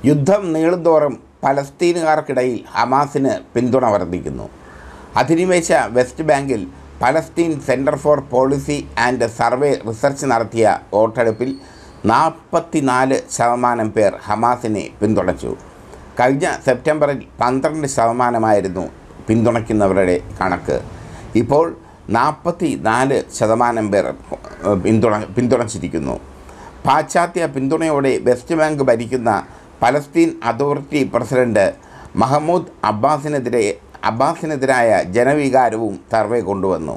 യുദ്ധം നീളുന്തോറും പലസ്തീനുകാർക്കിടയിൽ ഹമാസിന് പിന്തുണ വർദ്ധിക്കുന്നു. അധിനിവേശ വെസ്റ്റ് ബാങ്കിൽ Palestine centre for policy and survey research നടത്തിയ വോട്ടെടുപ്പിൽ 44% പേർ ഹമാസിനെ പിന്തുണച്ചു. കഴിഞ്ഞ സെപ്റ്റംബറിൽ 12% പിന്തുണയ്ക്കുന്നവരുടെ കണക്ക്. ഇപ്പോൾ 44% പേർ പിന്തുണച്ചിരിക്കുന്നു. പാശ്ചാത്യ പിന്തുണയോടെ വെസ്റ്റ് ബാങ്ക് ഭരിക്കുന്ന പലസ്തീൻ അതോറിറ്റി പ്രസിഡന്റ് മഹ്മൂദ് അബ്ബാസിനെതിരായ ജനവികാരവും സർവേ കൊണ്ടുവന്നു.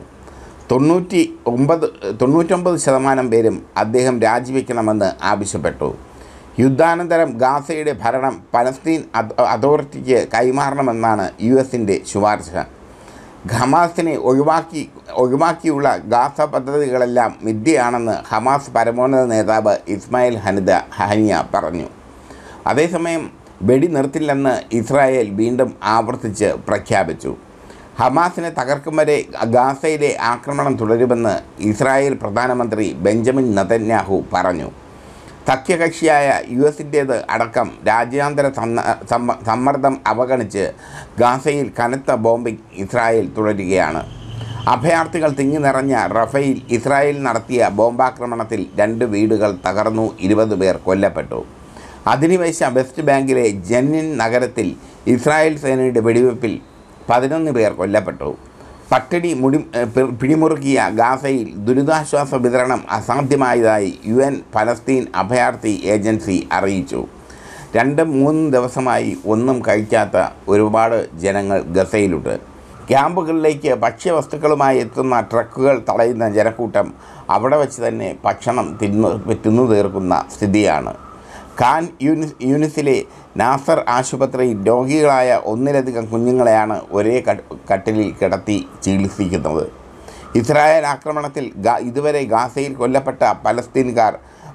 99% പേരും അദ്ദേഹം രാജിവെക്കണമെന്ന് ആവശ്യപ്പെട്ടു. യുദ്ധാനന്തരം ഗാസയുടെ ഭരണം പലസ്തീൻ അതോറിറ്റിക്ക് കൈമാറണമെന്നാണ് US-ൻ്റെ ശുപാർശ. ഹമാസിനെ ഒഴിവാക്കിയുള്ള ഗാസ പദ്ധതികളെല്ലാം മിഥ്യയാണെന്ന് ഹമാസ് പരമോന്നത നേതാവ് ഇസ്മായിൽ ഹനിയ പറഞ്ഞു. അതേസമയം വെടി നിർത്തില്ലെന്ന് ഇസ്രായേൽ വീണ്ടും ആവർത്തിച്ച് പ്രഖ്യാപിച്ചു. ഹമാസിനെ തകർക്കും വരെ ഗാസയിലെ ആക്രമണം തുടരുമെന്ന് ഇസ്രായേൽ പ്രധാനമന്ത്രി ബെഞ്ചമിൻ നെതന്യാഹു പറഞ്ഞു. സഖ്യകക്ഷിയായ US-ൻ്റേത് അടക്കം രാജ്യാന്തര സമ്മർദ്ദം അവഗണിച്ച് ഗാസയിൽ കനത്ത ബോംബിംഗ് ഇസ്രായേൽ തുടരുകയാണ്. അഭയാർത്ഥികൾ തിങ്ങി നിറഞ്ഞ റഫയിൽ ഇസ്രായേൽ നടത്തിയ ബോംബാക്രമണത്തിൽ 2 വീടുകൾ തകർന്നു, 20 പേർ കൊല്ലപ്പെട്ടു. അധിനിവേശ വെസ്റ്റ് ബാങ്കിലെ ജെനിൻ നഗരത്തിൽ ഇസ്രായേൽ സേനയുടെ വെടിവെപ്പിൽ 11 പേർ കൊല്ലപ്പെട്ടു. പട്ടിണി പിടിമുറുക്കിയ ഗാസയിൽ ദുരിതാശ്വാസ വിതരണം അസാധ്യമായതായി UN പലസ്തീൻ അഭയാർത്ഥി ഏജൻസി അറിയിച്ചു. 2-3 ദിവസമായി ഒന്നും കഴിക്കാത്ത ഒരുപാട് ജനങ്ങൾ ഗസയിലുണ്ട്. ക്യാമ്പുകളിലേക്ക് ഭക്ഷ്യവസ്തുക്കളുമായി എത്തുന്ന ട്രക്കുകൾ തടയുന്ന ജനക്കൂട്ടം അവിടെ വച്ച് തന്നെ ഭക്ഷണം തിന്നു തീർക്കുന്ന സ്ഥിതിയാണ്. ഖാൻ യൂനിസിലെ നാസർ ആശുപത്രിയിൽ രോഗികളായ 1-ലധികം കുഞ്ഞുങ്ങളെയാണ് ഒരേ കട്ടിലിൽ കിടത്തി ചികിത്സിക്കുന്നത്. ഇസ്രായേൽ ആക്രമണത്തിൽ ഇതുവരെ ഗാസയിൽ കൊല്ലപ്പെട്ട പലസ്തീൻകാർ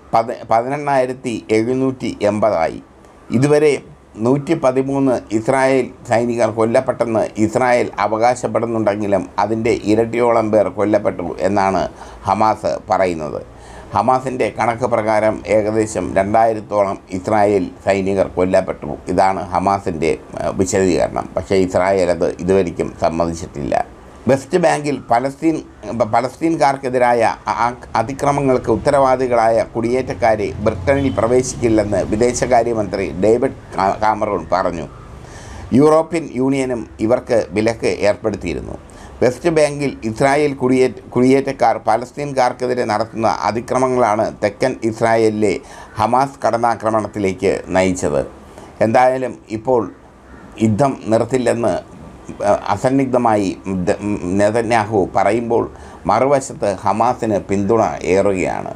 18,780 ഇതുവരെ 113 ഇസ്രായേൽ സൈനികർ കൊല്ലപ്പെട്ടെന്ന് ഇസ്രായേൽ അവകാശപ്പെടുന്നുണ്ടെങ്കിലും അതിൻ്റെ ഇരട്ടിയോളം പേർ കൊല്ലപ്പെട്ടു എന്നാണ് ഹമാസ് പറയുന്നത്. ഹമാസിൻ്റെ കണക്ക് പ്രകാരം ഏകദേശം 2000-ഓളം ഇസ്രായേൽ സൈനികർ കൊല്ലപ്പെട്ടു. ഇതാണ് ഹമാസിൻ്റെ വിശദീകരണം. പക്ഷേ ഇസ്രായേൽ അത് ഇതുവരെയും സമ്മതിച്ചിട്ടില്ല. വെസ്റ്റ് ബാങ്കിൽ പലസ്തീൻകാർക്കെതിരായ അതിക്രമങ്ങൾക്ക് ഉത്തരവാദികളായ കുടിയേറ്റക്കാരെ ബ്രിട്ടനിൽ പ്രവേശിക്കില്ലെന്ന് വിദേശകാര്യമന്ത്രി ഡേവിഡ് കാമറൂൺ പറഞ്ഞു. യൂറോപ്യൻ യൂണിയനും ഇവർക്ക് വിലക്ക് ഏർപ്പെടുത്തിയിരുന്നു. വെസ്റ്റ് ബാങ്കിൽ ഇസ്രായേൽ കുടിയേറ്റക്കാർ പലസ്തീൻകാർക്കെതിരെ നടത്തുന്ന അതിക്രമങ്ങളാണ് തെക്കൻ ഇസ്രായേലിലെ ഹമാസ് കടന്നാക്രമണത്തിലേക്ക് നയിച്ചത്. എന്തായാലും ഇപ്പോൾ യുദ്ധം നിർത്തില്ലെന്ന് അസന്നിഗ്ധമായി നെതന്യാഹു പറയുമ്പോൾ മറുവശത്ത് ഹമാസിന് പിന്തുണ ഏറുകയാണ്.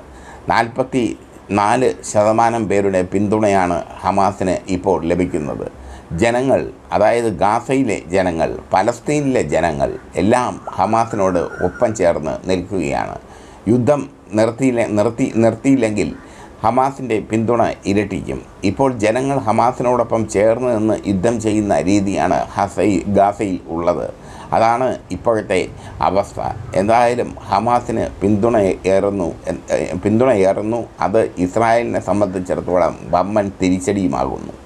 44% പേരുടെ പിന്തുണയാണ് ഹമാസിന് ഇപ്പോൾ ലഭിക്കുന്നത്. ജനങ്ങൾ, അതായത് ഗാസയിലെ ജനങ്ങൾ, പലസ്തീനിലെ ജനങ്ങൾ എല്ലാം ഹമാസിനോട് ഒപ്പം ചേർന്ന് നിൽക്കുകയാണ്. യുദ്ധം നിർത്തിയില്ലെങ്കിൽ ഹമാസിൻ്റെ പിന്തുണ ഇരട്ടിക്കും. ഇപ്പോൾ ജനങ്ങൾ ഹമാസിനോടൊപ്പം ചേർന്ന് നിന്ന് യുദ്ധം ചെയ്യുന്ന രീതിയാണ് ഗാസയിൽ ഉള്ളത്. അതാണ് ഇപ്പോഴത്തെ അവസ്ഥ. എന്തായാലും ഹമാസിന് പിന്തുണ ഏറുന്നു. അത് ഇസ്രായേലിനെ സംബന്ധിച്ചിടത്തോളം വമ്പൻ തിരിച്ചടിയുമാകുന്നു.